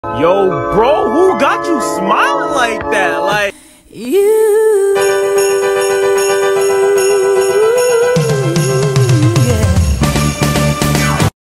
Yo, bro, who got you smiling like that?